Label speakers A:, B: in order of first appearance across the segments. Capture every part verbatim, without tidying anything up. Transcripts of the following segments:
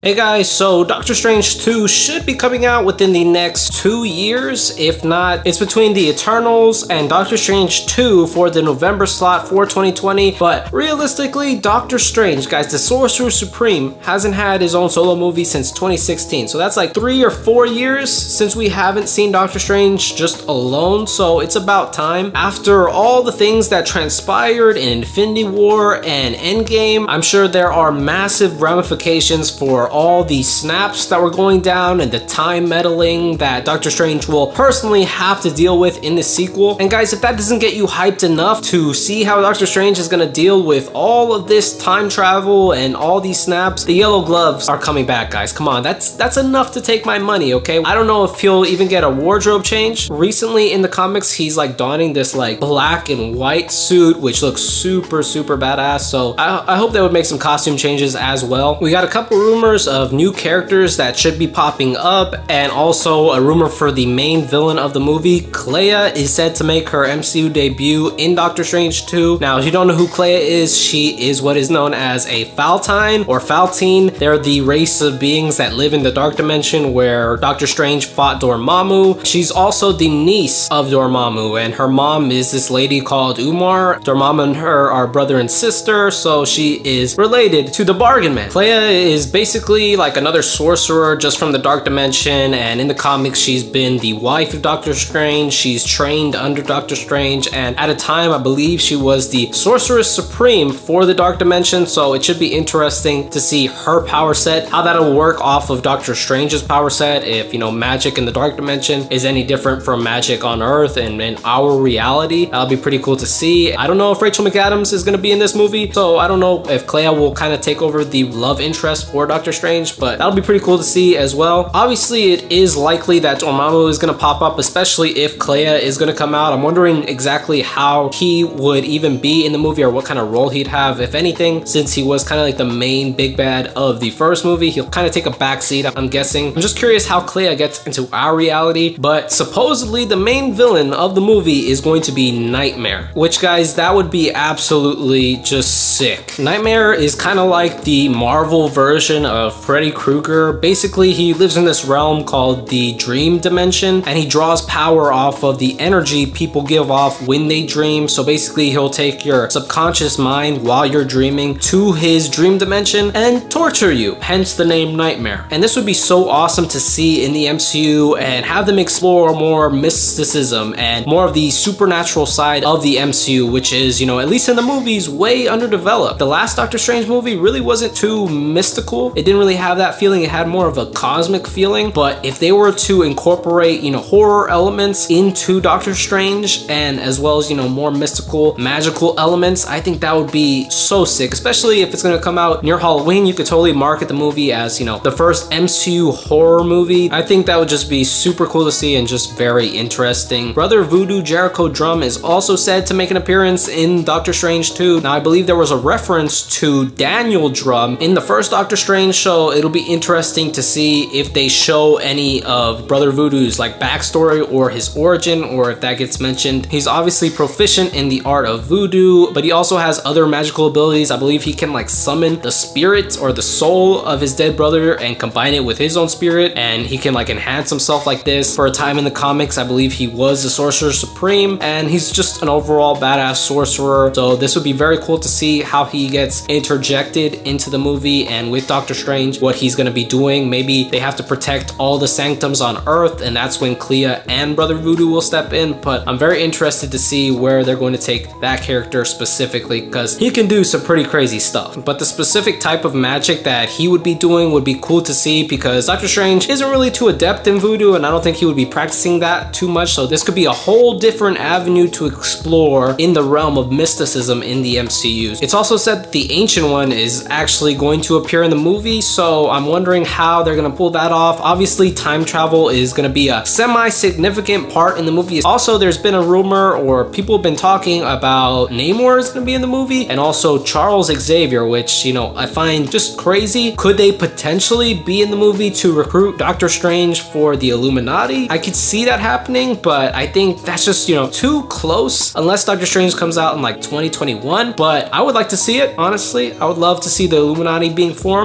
A: Hey guys, so Doctor Strange two should be coming out within the next two years. If not, it's between the Eternals and Doctor Strange two for the November slot for twenty twenty. But realistically, Doctor Strange, guys, the Sorcerer Supreme, hasn't had his own solo movie since twenty sixteen. So that's like three or four years since we haven't seen Doctor Strange just alone. So it's about time. After all the things that transpired in Infinity War and Endgame, I'm sure there are massive ramifications for all the snaps that were going down and the time meddling that Doctor Strange will personally have to deal with in the sequel. And guys, if that doesn't get you hyped enough to see how Doctor Strange is going to deal with all of this time travel and all these snaps, the yellow gloves are coming back, guys. Come on, that's that's enough to take my money, okay? I don't know if he'll even get a wardrobe change. Recently in the comics, he's like donning this like black and white suit, which looks super, super badass. So I, I hope they would make some costume changes as well. We got a couple rumors of new characters that should be popping up, and also a rumor for the main villain of the movie. Clea is said to make her M C U debut in Doctor Strange two. Now, if you don't know who Clea is, she is what is known as a Faltine or Faltine. They're the race of beings that live in the Dark Dimension where Doctor Strange fought Dormammu. She's also the niece of Dormammu, and her mom is this lady called Umar. Dormammu and her are brother and sister, so she is related to the Bargain Man. Clea is basically like another sorcerer just from the Dark Dimension, and in the comics she's been the wife of Doctor Strange. She's trained under Doctor Strange, and at a time I believe she was the Sorceress Supreme for the Dark Dimension, so it should be interesting to see her power set, how that'll work off of Doctor Strange's power set, if, you know, magic in the Dark Dimension is any different from magic on Earth and in our reality. That'll be pretty cool to see. I don't know if Rachel McAdams is going to be in this movie, so I don't know if Clea will kind of take over the love interest for Doctor Strange, but that'll be pretty cool to see as well. Obviously, it is likely that Dormammu is going to pop up, especially if Clea is going to come out. I'm wondering exactly how he would even be in the movie, or what kind of role he'd have, if anything, since he was kind of like the main big bad of the first movie. He'll kind of take a backseat, I'm guessing. I'm just curious how Clea gets into our reality, but supposedly the main villain of the movie is going to be Nightmare, which, guys, that would be absolutely just sick. Nightmare is kind of like the Marvel version of Freddy Krueger. Basically, he lives in this realm called the Dream Dimension, and he draws power off of the energy people give off when they dream. So basically, he'll take your subconscious mind while you're dreaming to his dream dimension and torture you, hence the name Nightmare. And this would be so awesome to see in the M C U and have them explore more mysticism and more of the supernatural side of the M C U, which is, you know, at least in the movies, way underdeveloped. The last Doctor Strange movie really wasn't too mystical. It didn't really have that feeling. It had more of a cosmic feeling. But if they were to incorporate, you know, horror elements into Doctor Strange, and as well as, you know, more mystical, magical elements, I think that would be so sick. Especially if it's going to come out near Halloween, you could totally market the movie as, you know, the first M C U horror movie. I think that would just be super cool to see and just very interesting. Brother Voodoo Jericho Drumm is also said to make an appearance in Doctor Strange two. Now, I believe there was a reference to Daniel Drumm in the first Doctor Strange, so it'll be interesting to see if they show any of Brother Voodoo's like backstory or his origin, or if that gets mentioned. He's obviously proficient in the art of voodoo, but he also has other magical abilities. I believe he can like summon the spirit or the soul of his dead brother and combine it with his own spirit, and he can like enhance himself like this. For a time in the comics, I believe he was the Sorcerer Supreme, and he's just an overall badass sorcerer. So this would be very cool to see how he gets interjected into the movie, and with Doctor Strange, what he's going to be doing. Maybe they have to protect all the sanctums on Earth, and that's when Clea and Brother Voodoo will step in. But I'm very interested to see where they're going to take that character specifically, because he can do some pretty crazy stuff. But the specific type of magic that he would be doing would be cool to see, because Doctor Strange isn't really too adept in voodoo, and I don't think he would be practicing that too much. So this could be a whole different avenue to explore in the realm of mysticism in the M C U. It's also said that the Ancient One is actually going to appear in the movie, so I'm wondering how they're gonna pull that off. Obviously, time travel is gonna be a semi-significant part in the movie. Also, there's been a rumor, or people have been talking about Namor is gonna be in the movie, and also Charles Xavier, which, you know, I find just crazy. Could they potentially be in the movie to recruit Doctor Strange for the Illuminati? I could see that happening, but I think that's just, you know, too close, unless Doctor Strange comes out in like twenty twenty-one. But I would like to see it, honestly. I would love to see the Illuminati being formed. But yeah, guys,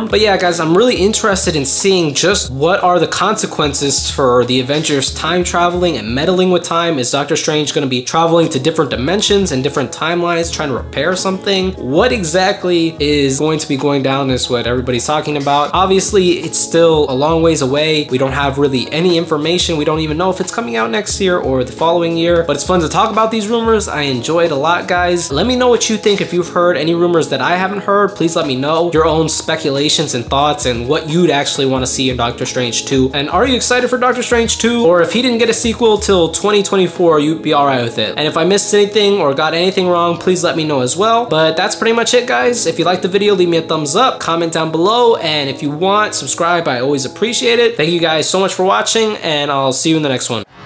A: guys, I'm really interested in seeing just what are the consequences for the Avengers time traveling and meddling with time. Is Doctor Strange going to be traveling to different dimensions and different timelines trying to repair something? What exactly is going to be going down is what everybody's talking about. Obviously, it's still a long ways away. We don't have really any information. We don't even know if it's coming out next year or the following year, but it's fun to talk about these rumors. I enjoy it a lot, guys. Let me know what you think. If you've heard any rumors that I haven't heard, please let me know your own speculations and thoughts and what you'd actually want to see in Doctor Strange two. And are you excited for Doctor Strange two? Or if he didn't get a sequel till twenty twenty-four, you'd be all right with it. And if I missed anything or got anything wrong, please let me know as well. But that's pretty much it, guys. If you liked the video, leave me a thumbs up, comment down below, and if you want, subscribe. I always appreciate it. Thank you guys so much for watching, and I'll see you in the next one.